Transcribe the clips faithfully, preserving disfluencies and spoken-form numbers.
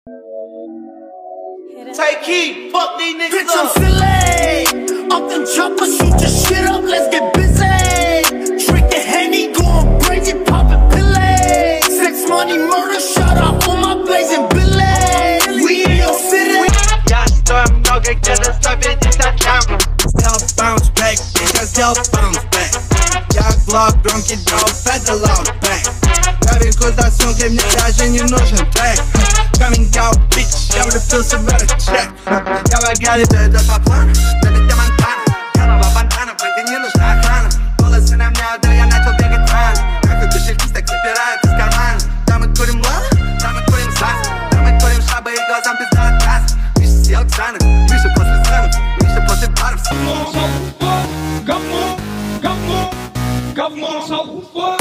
Take heat, fuck these niggas Bitch, up. I'm silly. Up them choppers, shoot your shit up, let's get busy. Drinking Henny, going crazy, popping pillay. Sex, money, murder, shot up on my blazing billet. We in your city. Я стою много, где-то сто пятьдесят лям. Сделал bounce back, я сделал bounce back. Я глок, громкий дроп, это loud bang. Кабинку за сумкой, мне даже не нужен трек. Coming out, bitch, я влюбился в этот чек. Я в агаре, да это по плану, да это Монтана. Голова бандана, вроде не нужна охрана. Волосы на мне, да я начал бегать рано. Как и кошельки, так забирают из кармана. Да мы курим лава, да мы курим сас. Да мы курим шабы и глазам пизда от газ. Выше съел Оксаны, выше после сценов, выше после баров. Говно, говно, говно, шалуфа.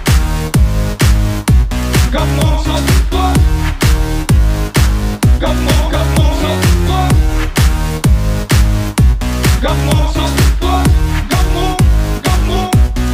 Говно, шалуфа. Говно, говно, шалуфа. Говно, шалуфа. Говно, говно.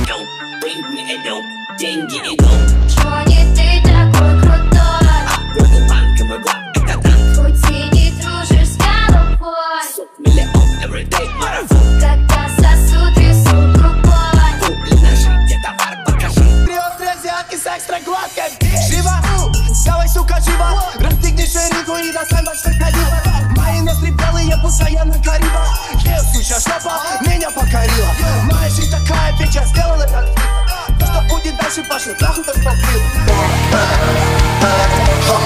Деньги идут. Чё не ты такой крутой? Буду банком и глав, это танк. Хоть и не дружишь с головой. Сук миллион, everyday марафон. Когда сосуд рисуют рукой. Куплено жить, где товар покажи. Три азиатки с экстра гладкой. Живо, давай, сука, живо. Расстегни ширинку и достань больших ходила. Мои ноздри белые, постоянно кариба. Если сейчас шляпа меня покорила. Моя жизнь такая, печать сделала так. Что будет дальше, пошли, нахуй так попил.